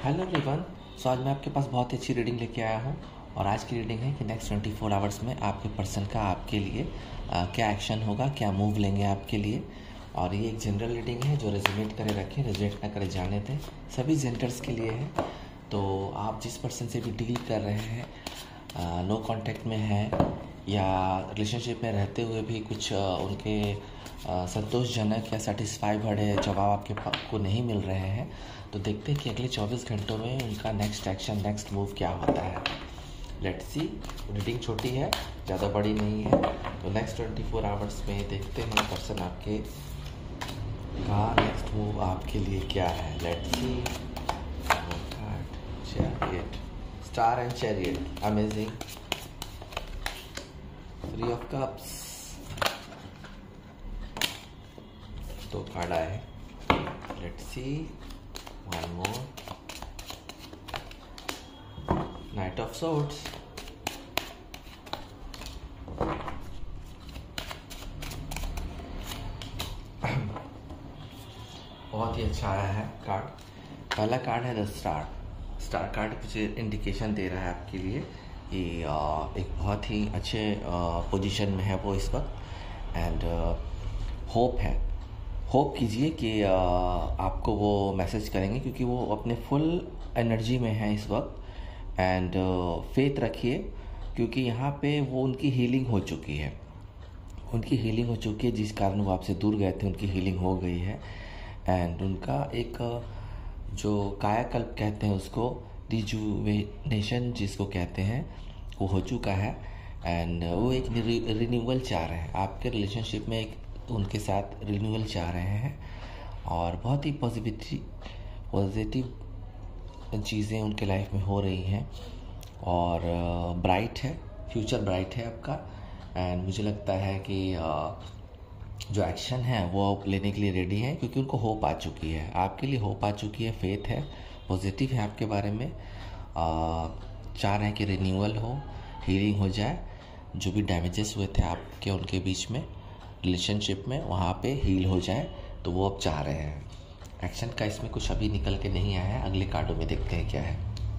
Hello everyone. सो आज मैं आपके पास बहुत ही अच्छी रीडिंग लेके आया हूँ और आज की रीडिंग है कि नेक्स्ट 24 आवर्स में आपके पर्सन का आपके लिए क्या एक्शन होगा, क्या मूव लेंगे आपके लिए। और ये एक जनरल रीडिंग है जो रेजोनेट करे रखें, रेजोनेट ना करे जाने दें, सभी जेंडर्स के लिए है। तो आप जिस पर्सन से भी डील कर रहे हैं, नो कांटेक्ट में हैं या रिलेशनशिप में रहते हुए भी कुछ उनके संतोषजनक या सेटिस्फाई भरे जवाब आपको नहीं मिल रहे हैं, तो देखते हैं कि अगले 24 घंटों में उनका नेक्स्ट एक्शन, नेक्स्ट मूव क्या होता है। Let's C. रीडिंग छोटी है, ज़्यादा बड़ी नहीं है, तो नेक्स्ट 24 आवर्स में देखते हैं पर्सन आपके का नेक्स्ट मूव आपके लिए क्या है। Let's see. Chariot, star and chariot, amazing. 3 of cups, 2 card आए। Let's see, one more, Knight of Swords, बहुत ही अच्छा आया है कार्ड। पहला कार्ड है द स्टार। स्टार कार्ड मुझे इंडिकेशन दे रहा है आपके लिए कि एक बहुत ही अच्छे पोजीशन में है वो इस वक्त, एंड होप है। होप कीजिए कि आपको वो मैसेज करेंगे क्योंकि वो अपने फुल एनर्जी में है इस वक्त। एंड फेथ रखिए क्योंकि यहाँ पे वो उनकी हीलिंग हो चुकी है। उनकी हीलिंग हो चुकी है, जिस कारण वो आपसे दूर गए थे उनकी हीलिंग हो गई है। एंड उनका एक जो कायाकल्प कहते हैं उसको, रिजुवेनेशन जिसको कहते हैं, वो हो चुका है। एंड वो एक रिन्यूअल चाह रहे हैं आपके रिलेशनशिप में, एक उनके साथ रिन्यूअल चाह रहे हैं। और बहुत ही पॉजिटिव चीज़ें उनके लाइफ में हो रही हैं और ब्राइट है, फ्यूचर ब्राइट है आपका। एंड मुझे लगता है कि जो एक्शन है वो लेने के लिए रेडी है क्योंकि उनको होप आ चुकी है, आपके लिए होप आ चुकी है, फेथ है, पॉजिटिव है आपके बारे में। चाह रहे हैं कि रिन्यूअल हो, हीलिंग हो जाए, जो भी डैमेजेस हुए थे आपके उनके बीच में रिलेशनशिप में, वहाँ पे हील हो जाए, तो वो अब चाह रहे हैं। एक्शन का इसमें कुछ अभी निकल के नहीं आया है, अगले कार्डों में देखते हैं क्या है।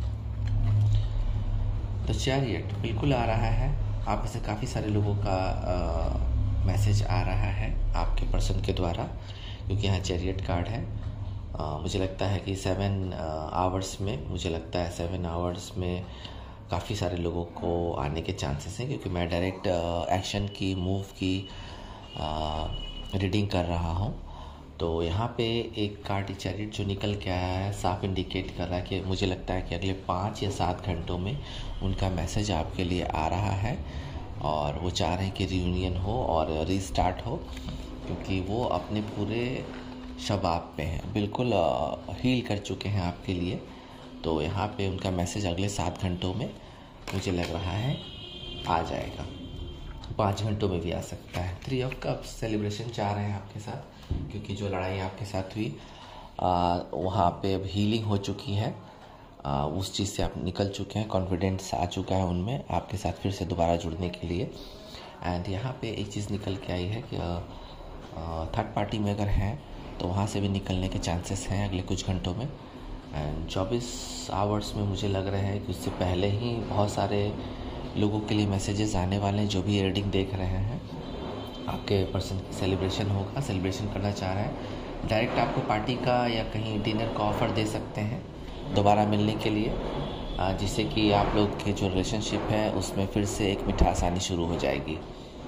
तो चैरियट बिल्कुल आ रहा है, आप में से काफ़ी सारे लोगों का मैसेज आ रहा है आपके पर्सन के द्वारा, क्योंकि यहाँ चैरियट कार्ड है। मुझे लगता है कि 7 आवर्स में, मुझे लगता है 7 आवर्स में काफ़ी सारे लोगों को आने के चांसेस हैं, क्योंकि मैं डायरेक्ट एक्शन की, मूव की रीडिंग कर रहा हूँ। तो यहाँ पे एक कार्ड चैरियट जो निकल के आया है साफ इंडिकेट कर रहा है कि मुझे लगता है कि अगले 5 या 7 घंटों में उनका मैसेज आपके लिए आ रहा है और वो चाह रहे हैं कि रियूनियन हो और रीस्टार्ट हो, क्योंकि वो अपने पूरे शबाब पे हैं, बिल्कुल हील कर चुके हैं आपके लिए। तो यहाँ पे उनका मैसेज अगले 7 घंटों में मुझे लग रहा है आ जाएगा, 5 घंटों में भी आ सकता है। 3 ऑफ कप्स, सेलिब्रेशन चाह रहे हैं आपके साथ, क्योंकि जो लड़ाई आपके साथ हुई वहाँ पे अब हीलिंग हो चुकी है, उस चीज़ से आप निकल चुके हैं, कॉन्फिडेंस आ चुका है उनमें आपके साथ फिर से दोबारा जुड़ने के लिए। एंड यहाँ पे एक चीज़ निकल के आई है कि थर्ड पार्टी में अगर हैं तो वहाँ से भी निकलने के चांसेस हैं अगले कुछ घंटों में। एंड 24 आवर्स में मुझे लग रहा है कि उससे पहले ही बहुत सारे लोगों के लिए मैसेजेस आने वाले हैं जो भी रीडिंग देख रहे हैं। आपके पर्सन की सेलिब्रेशन होगा, सेलिब्रेशन करना चाह रहे हैं, डायरेक्ट आपको पार्टी का या कहीं डिनर का ऑफ़र दे सकते हैं दोबारा मिलने के लिए, जिससे कि आप लोग के जो रिलेशनशिप है उसमें फिर से एक मिठास आनी शुरू हो जाएगी।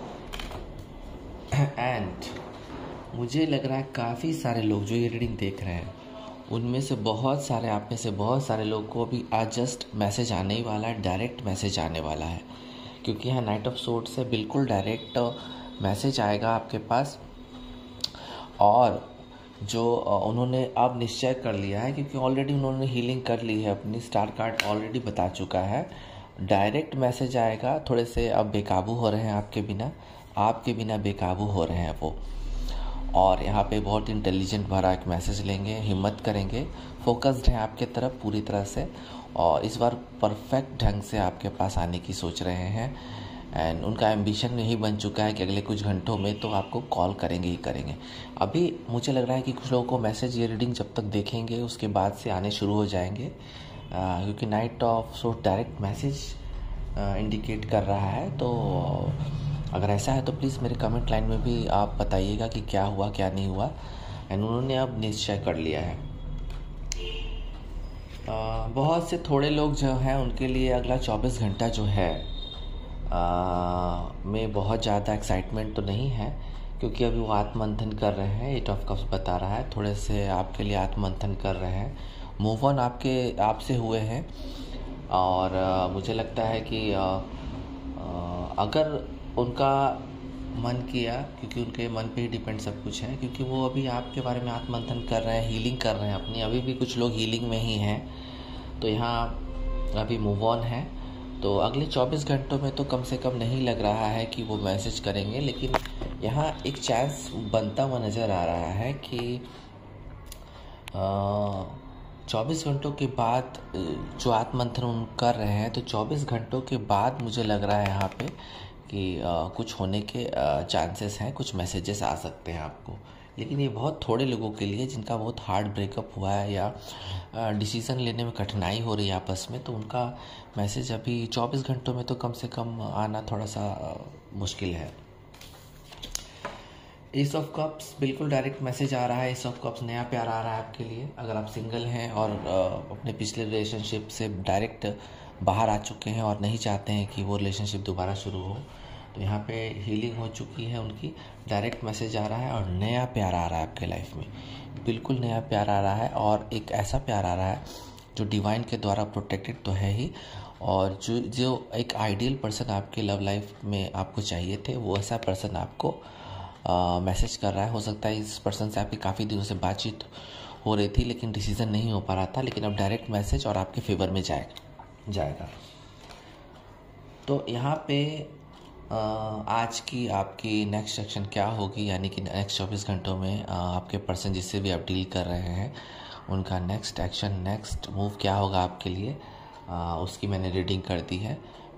एंड मुझे लग रहा है काफ़ी सारे लोग जो ये रीडिंग देख रहे हैं उनमें से बहुत सारे, आप में से बहुत सारे लोग को अभी आज जस्ट मैसेज आने ही वाला है, डायरेक्ट मैसेज आने वाला है, क्योंकि यहाँ नाइट ऑफ सोर्ड्स से बिल्कुल डायरेक्ट मैसेज आएगा आपके पास। और जो उन्होंने अब निश्चय कर लिया है, क्योंकि ऑलरेडी उन्होंने हीलिंग कर ली है अपनी, स्टार कार्ड ऑलरेडी बता चुका है, डायरेक्ट मैसेज आएगा। थोड़े से अब बेकाबू हो रहे हैं आपके बिना बेकाबू हो रहे हैं वो, और यहाँ पे बहुत इंटेलिजेंट भरा एक मैसेज लेंगे, हिम्मत करेंगे, फोकस्ड हैं आपके तरफ पूरी तरह से, और इस बार परफेक्ट ढंग से आपके पास आने की सोच रहे हैं। एंड उनका एम्बिशन यही बन चुका है कि अगले कुछ घंटों में तो आपको कॉल करेंगे ही करेंगे। अभी मुझे लग रहा है कि कुछ लोगों को मैसेज ये रीडिंग जब तक देखेंगे उसके बाद से आने शुरू हो जाएंगे, क्योंकि नाइट ऑफ सो डायरेक्ट मैसेज इंडिकेट कर रहा है। तो अगर ऐसा है तो प्लीज़ मेरे कमेंट लाइन में भी आप बताइएगा कि क्या हुआ क्या नहीं हुआ। एंड उन्होंने अब निश्चय कर लिया है। बहुत से थोड़े लोग जो हैं उनके लिए अगला 24 घंटा जो है में बहुत ज़्यादा एक्साइटमेंट तो नहीं है, क्योंकि अभी वो आत्ममंथन कर रहे हैं। 8 ऑफ कप्स बता रहा है थोड़े से आपके लिए आत्ममंथन कर रहे हैं, मूव ऑन आपसे हुए हैं। और मुझे लगता है कि अगर उनका मन किया, क्योंकि उनके मन पे ही डिपेंड सब कुछ है, क्योंकि वो अभी आपके बारे में आत्ममंथन कर रहे हैं, हीलिंग कर रहे हैं अपनी। अभी भी कुछ लोग हीलिंग में ही हैं, तो यहाँ अभी मूव ऑन है। तो अगले 24 घंटों में तो कम से कम नहीं लग रहा है कि वो मैसेज करेंगे, लेकिन यहाँ एक चांस बनता हुआ नज़र आ रहा है कि 24 घंटों के बाद जो आत्ममंथन कर रहे हैं, तो 24 घंटों के बाद मुझे लग रहा है यहाँ पे कि कुछ होने के चांसेस हैं, कुछ मैसेजेस आ सकते हैं आपको। लेकिन ये बहुत थोड़े लोगों के लिए जिनका बहुत हार्ड ब्रेकअप हुआ है या डिसीज़न लेने में कठिनाई हो रही है आपस में, तो उनका मैसेज अभी 24 घंटों में तो कम से कम आना थोड़ा सा मुश्किल है। एस ऑफ कप्स बिल्कुल डायरेक्ट मैसेज आ रहा है। एस ऑफ कप्स नया प्यार आ रहा है आपके लिए। अगर आप सिंगल हैं और अपने पिछले रिलेशनशिप से डायरेक्ट बाहर आ चुके हैं और नहीं चाहते हैं कि वो रिलेशनशिप दोबारा शुरू हो, तो यहाँ पे हीलिंग हो चुकी है उनकी। डायरेक्ट मैसेज आ रहा है और नया प्यार आ रहा है आपके लाइफ में, बिल्कुल नया प्यार आ रहा है। और एक ऐसा प्यार आ रहा है जो डिवाइन के द्वारा प्रोटेक्टेड तो है ही, और जो एक आइडियल पर्सन आपके लव लाइफ में आपको चाहिए थे, वो ऐसा पर्सन आपको मैसेज कर रहा है। हो सकता है इस पर्सन से आपकी काफ़ी दिनों से बातचीत हो रही थी लेकिन डिसीज़न नहीं हो पा रहा था, लेकिन अब डायरेक्ट मैसेज और आपके फेवर में जाएगा। तो यहाँ पे आज की आपकी नेक्स्ट एक्शन क्या होगी, यानी कि नेक्स्ट 24 घंटों में आपके पर्सन जिससे भी आप डील कर रहे हैं उनका नेक्स्ट एक्शन, नेक्स्ट मूव क्या होगा आपके लिए, उसकी मैंने रीडिंग कर दी है।